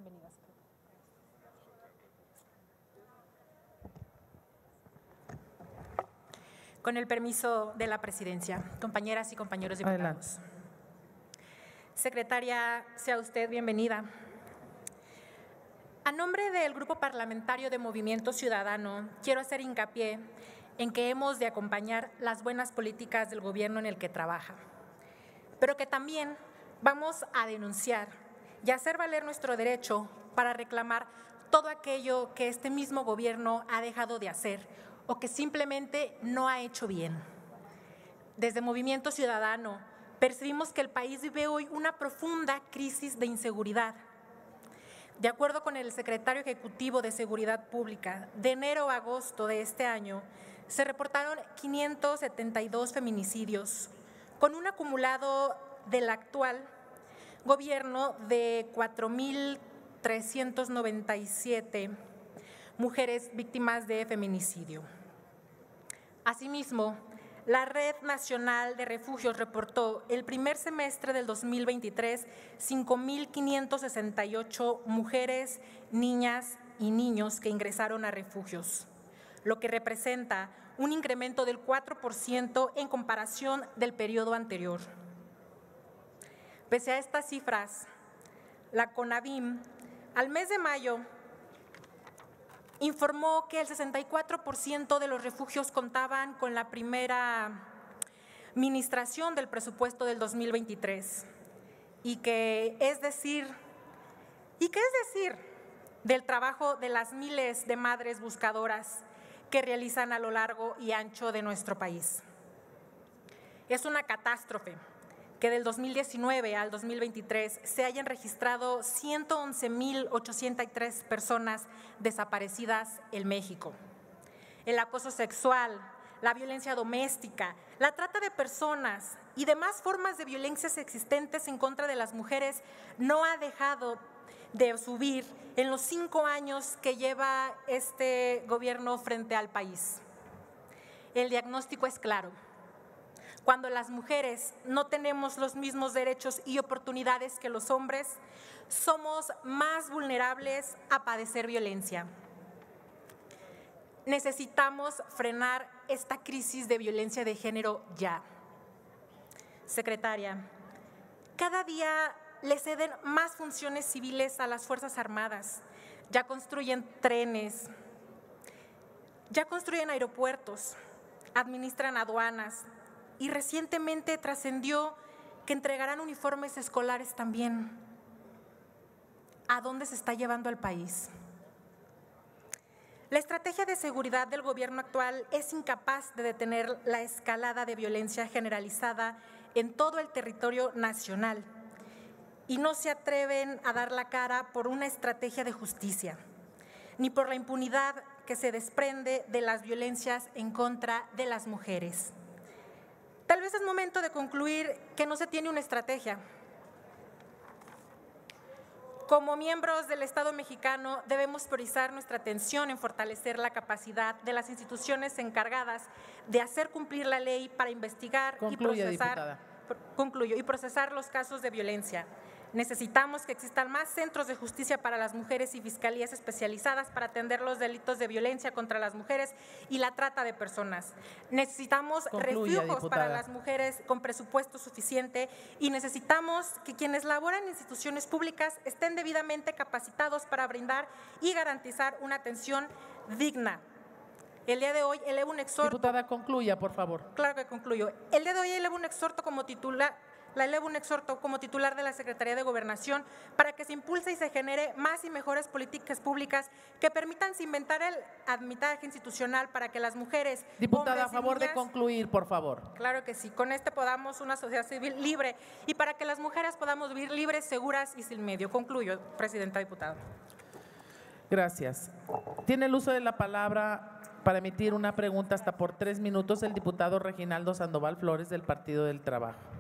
Bienvenida, secretaria. Con el permiso de la presidencia, compañeras y compañeros diputados. Adelante. Secretaria, sea usted bienvenida. A nombre del Grupo Parlamentario de Movimiento Ciudadano, quiero hacer hincapié en que hemos de acompañar las buenas políticas del gobierno en el que trabaja, pero que también vamos a denunciar y hacer valer nuestro derecho para reclamar todo aquello que este mismo gobierno ha dejado de hacer o que simplemente no ha hecho bien. Desde Movimiento Ciudadano percibimos que el país vive hoy una profunda crisis de inseguridad. De acuerdo con el secretario ejecutivo de Seguridad Pública, de enero a agosto de este año se reportaron 572 feminicidios, con un acumulado del actual gobierno de 4.397 mujeres víctimas de feminicidio. Asimismo, la Red Nacional de Refugios reportó el primer semestre del 2023 5.568 mujeres, niñas y niños que ingresaron a refugios, lo que representa un incremento del 4% en comparación del periodo anterior. Pese a estas cifras, la CONAVIM al mes de mayo informó que el 64% de los refugios contaban con la primera administración del presupuesto del 2023 y que es decir del trabajo de las miles de madres buscadoras que realizan a lo largo y ancho de nuestro país. Es una catástrofe que del 2019 al 2023 se hayan registrado 111.803 personas desaparecidas en México. El acoso sexual, la violencia doméstica, la trata de personas y demás formas de violencias existentes en contra de las mujeres no ha dejado de subir en los 5 años que lleva este gobierno frente al país. El diagnóstico es claro. Cuando las mujeres no tenemos los mismos derechos y oportunidades que los hombres, somos más vulnerables a padecer violencia. Necesitamos frenar esta crisis de violencia de género ya. Secretaria, cada día le ceden más funciones civiles a las Fuerzas Armadas. Ya construyen trenes, ya construyen aeropuertos, administran aduanas, y recientemente trascendió que entregarán uniformes escolares también. ¿A dónde se está llevando al país? La estrategia de seguridad del gobierno actual es incapaz de detener la escalada de violencia generalizada en todo el territorio nacional y no se atreven a dar la cara por una estrategia de justicia, ni por la impunidad que se desprende de las violencias en contra de las mujeres. Tal vez es momento de concluir que no se tiene una estrategia. Como miembros del Estado mexicano debemos priorizar nuestra atención en fortalecer la capacidad de las instituciones encargadas de hacer cumplir la ley para investigar y procesar los casos de violencia. Necesitamos que existan más centros de justicia para las mujeres y fiscalías especializadas para atender los delitos de violencia contra las mujeres y la trata de personas. Necesitamos refugios para las mujeres con presupuesto suficiente y necesitamos que quienes laboran en instituciones públicas estén debidamente capacitados para brindar y garantizar una atención digna. El día de hoy elevo un exhorto. Diputada, concluya, por favor. Claro que concluyo. El día de hoy elevo un exhorto como titular de la Secretaría de Gobernación para que se impulse y se genere más y mejores políticas públicas que permitan cimentar el arbitraje institucional para que las mujeres… Diputada, a favor de concluir, por favor. Claro que sí, con podamos una sociedad civil libre y para que las mujeres podamos vivir libres, seguras y sin miedo. Concluyo, presidenta, diputada. Gracias. Tiene el uso de la palabra para emitir una pregunta hasta por 3 minutos el diputado Reginaldo Sandoval Flores del Partido del Trabajo.